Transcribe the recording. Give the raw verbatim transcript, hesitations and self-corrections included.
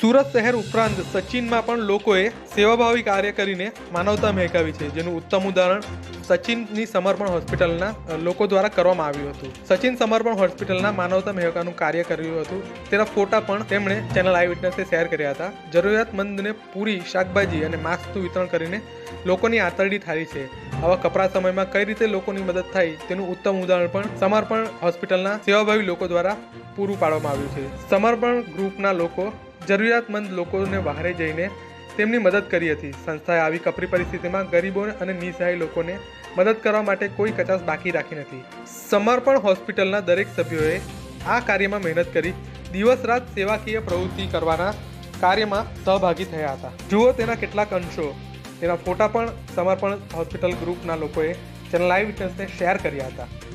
સુરત શહેર ઉપરાંત સચિનમાં પણ લોકોએ સેવાભાવી કાર્ય કરીને માનવતા મહેકાવી છે, જેનું ઉત્તમ ઉદાહરણ સચિનની સમર્પણ હોસ્પિટલના લોકો દ્વારા કરવામાં આવ્યું હતું. સચિન સમર્પણ હોસ્પિટલના માનવતા મહેકાનું કાર્ય કર્યું હતું. તેના ફોટા પણ તેમણે ચેનલ આઈ વિટનેસે શેર કર્યા હતા. જરૂરિયાતમંદને પૂરી, શાકભાજી અને માસ્કનું વિતરણ કરીને લોકોની આંતરડી થાળી છે. આવા કપરા સમયમાં કઈ રીતે લોકોની મદદ થાય તેનું ઉત્તમ ઉદાહરણ પણ સમર્પણ હોસ્પિટલના સેવાભાવી લોકો દ્વારા પૂરું પાડવામાં આવ્યું છે. સમર્પણ ગ્રુપના લોકો જરૂરિયાતમંદ લોકોને બહારે જઈને તેમની મદદ કરી હતી. સંસ્થાએ આવી કપરી પરિસ્થિતિમાં ગરીબો અને નિસહાય લોકોને મદદ કરવા માટે કોઈ કચાશ બાકી રાખી નથી. સમર્પણ હોસ્પિટલના દરેક સભ્યોએ આ કાર્યમાં મહેનત કરી દિવસ રાત સેવાકીય પ્રવૃત્તિ કરવાના કાર્યમાં સહભાગી થયા હતા. જુઓ તેના કેટલાક અંશો. તેના ફોટા પણ સમર્પણ હોસ્પિટલ ગ્રુપના લોકોએ ચેનલ આઈ વિટનેસને શેર કર્યા હતા.